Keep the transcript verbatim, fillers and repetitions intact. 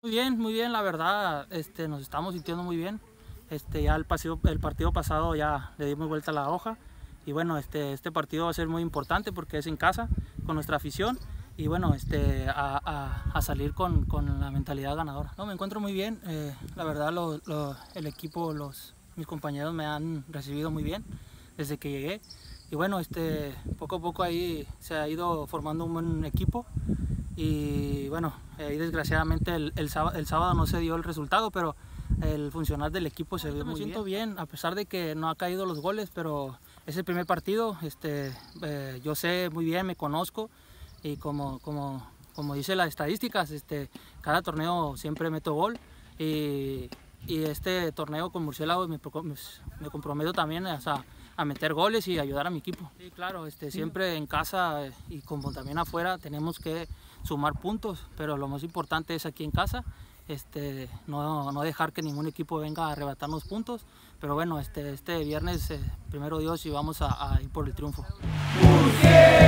Muy bien, muy bien, la verdad, este, nos estamos sintiendo muy bien. Este, ya el, pasivo, el partido pasado ya le dimos vuelta a la hoja y bueno, este, este partido va a ser muy importante porque es en casa, con nuestra afición y bueno, este, a, a, a salir con, con la mentalidad ganadora. No, me encuentro muy bien, eh, la verdad lo, lo, el equipo, los, mis compañeros me han recibido muy bien desde que llegué y bueno, este, poco a poco ahí se ha ido formando un buen equipo. Y bueno, ahí desgraciadamente el, el, sábado, el sábado no se dio el resultado, pero el funcionar del equipo se vio muy bien. Me siento bien, a pesar de que no ha caído los goles, pero es el primer partido, este, eh, yo sé muy bien, me conozco y como, como, como dice las estadísticas, este, cada torneo siempre meto gol y, y este torneo con Murciélagos me, me comprometo también o sea, a meter goles y ayudar a mi equipo. Sí, claro, este, siempre en casa y como también afuera tenemos que sumar puntos, pero lo más importante es aquí en casa, este, no, no dejar que ningún equipo venga a arrebatarnos puntos, pero bueno, este, este viernes, eh, primero Dios, y vamos a, a ir por el triunfo.